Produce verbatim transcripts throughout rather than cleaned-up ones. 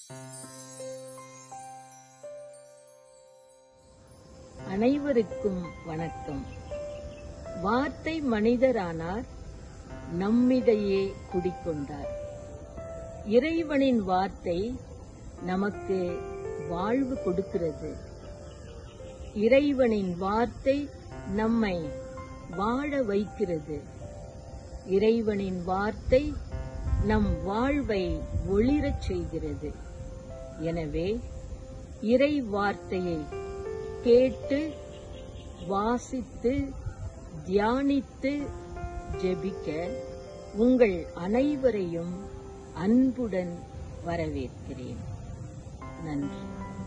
அனைவருக்கும் வணக்கம். வார்த்தை மனிதரானார், நம்மிடையே குடிக்கொண்டார். இறைவனின் வார்த்தை நமக்கு வாழ்வு கொடுக்கிறது. இறைவனின் வார்த்தை நம்மை வாழ வைக்கிறது. இறைவனின் வார்த்தை நம் வாழ்வை ஒளிரச் செய்கிறது. எனவே இறை வார்த்தையை கேட்டு, வாசித்து, தியானித்து, ஜெபிக்க உங்கள் அனைவரையும் அன்புடன் வரவேற்கிறேன். நன்றி.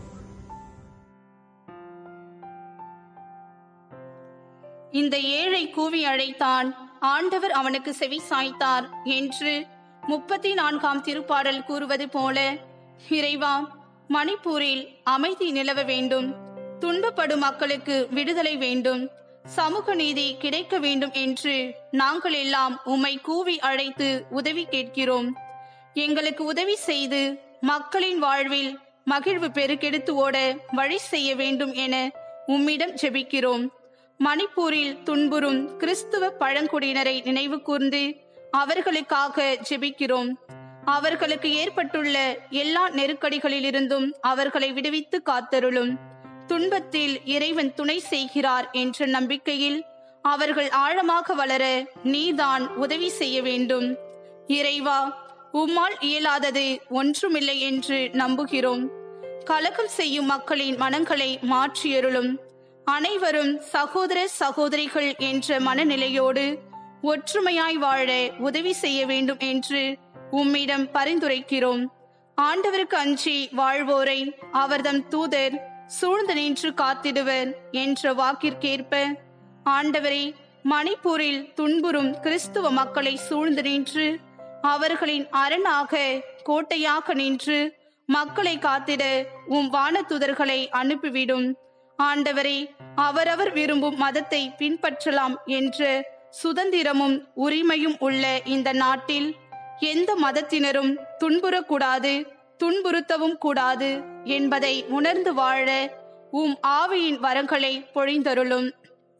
இந்த ஏழை கூவி அழைத்தான், ஆண்டவர் அவனுக்கு செவி சாய்த்தார் என்று முப்பத்தி நான்காம் திருப்பாடல் கூறுவது போல, இறைவா, மணிப்பூரில் அமைதி நிலவ வேண்டும், துன்பப்படும் மக்களுக்கு விடுதலை வேண்டும், சமூக நீதி கிடைக்க வேண்டும் என்று நாங்கள் எல்லாம் உம்மை கூவி அழைத்து உதவி கேட்கிறோம். எங்களுக்கு உதவி செய்து மக்களின் வாழ்வில் மகிழ்வு பெருக்கெடுத்து ஓட வழி செய்ய வேண்டும் என உம்மிடம் ஜெபிக்கிறோம். மணிப்பூரில் துன்புறும் கிறிஸ்துவ பழங்குடியினரை நினைவு கூர்ந்து அவர்களுக்காக ஜெபிக்கிறோம். அவர்களுக்கு ஏற்பட்டுள்ள எல்லா நெருக்கடிகளிலிருந்தும் அவர்களை விடுவித்து காத்தருளும். துன்பத்தில் இறைவன் துணை செய்கிறார் என்ற நம்பிக்கையில் அவர்கள் ஆழமாக வளர நீதான் உதவி செய்ய வேண்டும். இறைவா, உம்மால் இயலாதது ஒன்றுமில்லை என்று நம்புகிறோம். கலகம் செய்யும் மக்களின் மனங்களை மாற்றியருளும். அனைவரும் சகோதர சகோதரிகள் என்ற மனநிலையோடு ஒற்றுமையாய் வாழ உதவி செய்ய வேண்டும் என்று உம்மிடம் பரிந்துரைக்கிறோம். ஆண்டவருக்கு அஞ்சி வாழ்வோரை அவர்தம் தூதர் சூழ்ந்து நின்று காத்திடுவர் என்ற வாக்கிற்கேற்ப, ஆண்டவரே, மணிப்பூரில் துன்புறும் கிறிஸ்துவ மக்களை சூழ்ந்து நின்று அவர்களின் அரணாக கோட்டையாக நின்று மக்களை காத்திட உம் வானதூதர்களை அனுப்பிவிடும். ஆண்டவரே, அவரவர் விரும்பும் மதத்தை பின்பற்றலாம் என்ற சுதந்திரமும் உரிமையும் உள்ள இந்த நாட்டில் எந்த மதத்தினரும் துன்புறக்கூடாது, துன்புறுத்தவும் கூடாது என்பதை உணர்ந்து வாழ உம் ஆவியின் வரங்களை பொழிந்தருளும்.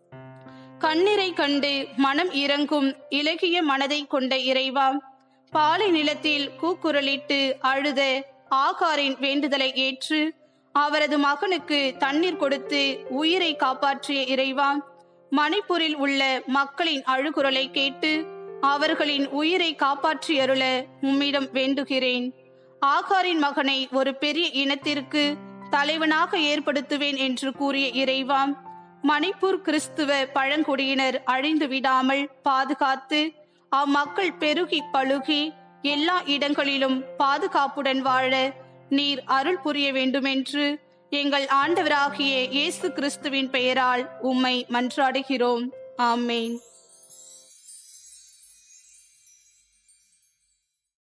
கண்ணீரை கண்டு மனம் இறங்கும் இலகிய மனதை கொண்ட இறைவா, பாலை நிலத்தில் கூக்குரலிட்டு அழுத ஆகாரின் வேண்டுதலை ஏற்று அவரது மகனுக்கு தண்ணீர் கொடுத்து உயிரை காப்பாற்றிய இறைவா, மணிப்பூரில் உள்ள மக்களின் அழுகுரலை கேட்டு அவர்களின் உயிரை காப்பாற்றியருள உம்மிடம் வேண்டுகிறேன். ஆகாரின் மகனை ஒரு பெரிய இனத்திற்கு தலைவனாக ஏற்படுத்துவேன் என்று கூறிய இறைவா, மணிப்பூர் கிறிஸ்துவ பழங்குடியினர் அழிந்து விடாமல் பாதுகாத்து அம்மக்கள் பெருகி பழுகி எல்லா இடங்களிலும் பாதுகாப்புடன் வாழ நீர் அருள் புரிய வேண்டுமென்று எங்கள் ஆண்டவராகிய இயேசு கிறிஸ்துவின் பெயரால் உம்மை மன்றாடுகிறோம். ஆமேன்.